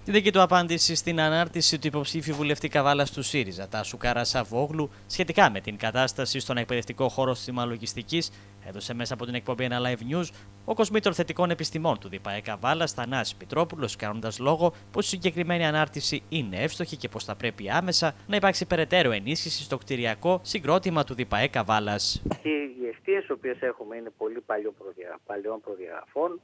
Τη δική του απάντηση στην ανάρτηση του υποψήφιου βουλευτή Καβάλας του ΣΥΡΙΖΑ, Τάσου Καρασαβόγλου, σχετικά με την κατάσταση στον εκπαιδευτικό χώρο συστημαλογιστικής, έδωσε μέσα από την εκπομπή ένα live news ο κοσμήτωρ θετικών επιστημών του ΔΠΑΕ Καβάλας, Θανάσης Πιτρόπουλος, κάνοντας λόγο πως η συγκεκριμένη ανάρτηση είναι εύστοχη και πως θα πρέπει άμεσα να υπάρξει περαιτέρω ενίσχυση στο κτηριακό συγκρότημα του ΔΠΑΕ Καβάλας. Οι εστίες οι οποίες έχουμε είναι πολύ παλαιών προδιαγραφών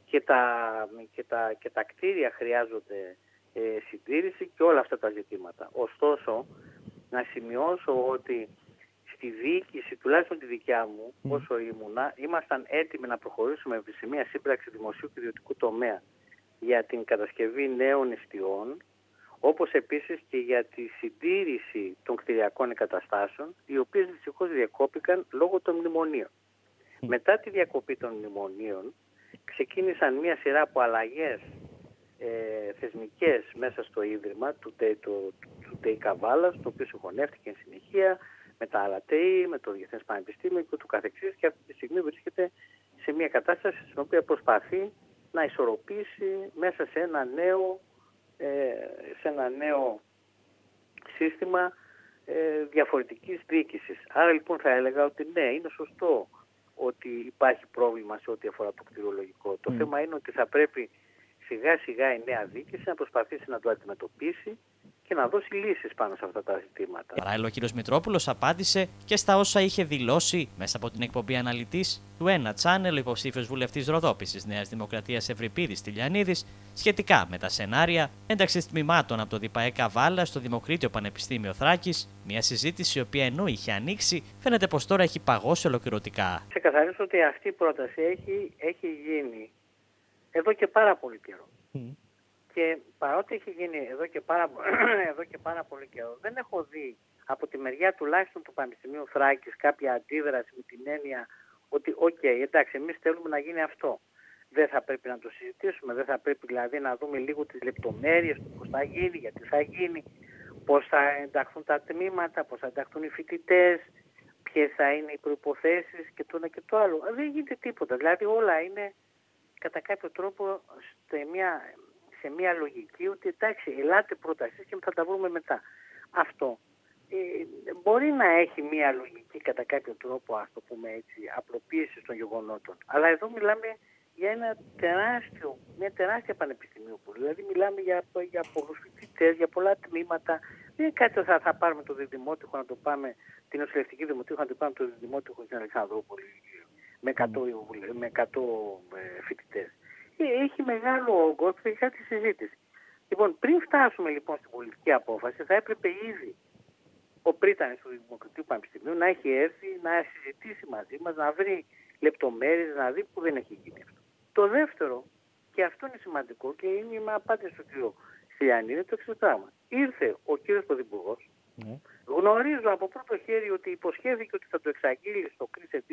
και τα κτίρια χρειάζονται συντήρηση και όλα αυτά τα ζητήματα. Ωστόσο, να σημειώσω ότι στη διοίκηση, τουλάχιστον τη δικιά μου, όσο ήμουνα, ήμασταν έτοιμοι να προχωρήσουμε σε μια σύμπραξη δημοσίου και ιδιωτικού τομέα για την κατασκευή νέων εστιών, όπως επίσης και για τη συντήρηση των κτηριακών εγκαταστάσεων, οι οποίες δυστυχώς διακόπηκαν λόγω των μνημονίων. Μετά τη διακοπή των μνημονίων, ξεκίνησαν μια σειρά από αλλαγές θεσμικές μέσα στο Ίδρυμα του ΤΕΙ Καβάλας, το οποίο συγχωνεύτηκε εν συνεχεία με τα άλλα ΤΕΙ, με το Διεθνές Πανεπιστήμιο και του καθεξής, και αυτή τη στιγμή βρίσκεται σε μια κατάσταση στην οποία προσπαθεί να ισορροπήσει μέσα σε ένα νέο σύστημα διαφορετικής διοίκησης. Άρα λοιπόν θα έλεγα ότι ναι, είναι σωστό ότι υπάρχει πρόβλημα σε ό,τι αφορά το κτηρολογικό. Το θέμα είναι ότι θα πρέπει σιγά σιγά η νέα διοίκηση να προσπαθήσει να το αντιμετωπίσει και να δώσει λύσεις πάνω σε αυτά τα ζητήματα. Παράλληλα, ο κ. Μητρόπουλος απάντησε και στα όσα είχε δηλώσει μέσα από την εκπομπή Αναλυτής του Ένα Channel ο υποψήφιος βουλευτής Ροδόπης της Νέας Δημοκρατίας Ευρυπίδης Τηλιανίδης σχετικά με τα σενάρια ένταξης τμήματων από το ΔΠΑΕ Καβάλα στο Δημοκρίτιο Πανεπιστήμιο Θράκης, μια συζήτηση η οποία ενώ είχε ανοίξει, φαίνεται πως τώρα έχει παγώσει ολοκληρωτικά. Ξεκαθαρίσω ότι αυτή η πρόταση έχει γίνει εδώ και πάρα πολύ καιρό. Και παρότι έχει γίνει εδώ και πάρα πολύ καιρό, δεν έχω δει από τη μεριά τουλάχιστον του Πανεπιστημίου Θράκης κάποια αντίδραση με την έννοια ότι εντάξει, εμείς θέλουμε να γίνει αυτό. Δεν θα πρέπει να το συζητήσουμε, δεν θα πρέπει δηλαδή να δούμε λίγο τις λεπτομέρειες του πώς θα γίνει, γιατί θα γίνει, πώς θα ενταχθούν τα τμήματα, πώς θα ενταχθούν οι φοιτητές, ποιες θα είναι οι προϋποθέσεις και το ένα και το άλλο. Δεν γίνεται τίποτα. Δηλαδή όλα είναι κατά κάποιο τρόπο σε μια λογική ότι εντάξει, ελάτε πρότασης και θα τα βρούμε μετά. Αυτό μπορεί να έχει μια λογική κατά κάποιο τρόπο, ας το πούμε έτσι, απλοποίηση των γεγονότων. Αλλά εδώ μιλάμε για μια τεράστια πανεπιστημιούπολη. Δηλαδή μιλάμε για πολλούς φοιτητές, για πολλά τμήματα. Δεν είναι κάτι ότι θα πάρουμε το Δημότυχο να το πάμε, την νοσηλευτική Δημοτήχο να το πάμε το Δημότυχο στην Αλεξανδρούπολη με 100 φοιτητές. Έχει μεγάλο όγκο και έχει κάτι συζήτηση. Λοιπόν, πριν φτάσουμε λοιπόν στην πολιτική απόφαση, θα έπρεπε ήδη ο πρίτανης του Δημοκρατίου Πανεπιστημίου να έχει έρθει, να συζητήσει μαζί μας, να βρει λεπτομέρειες, να δει που δεν έχει γίνει αυτό. Το δεύτερο, και αυτό είναι σημαντικό και είναι η απάντηση του κ. Στυλιανίδη, είναι το εξής πράγμα. Ήρθε ο κ. Πρωθυπουργός, γνωρίζω από πρώτο χέρι ότι υποσχέθηκε ότι θα το εξαγγείλει στο ΚΡΙΣΕ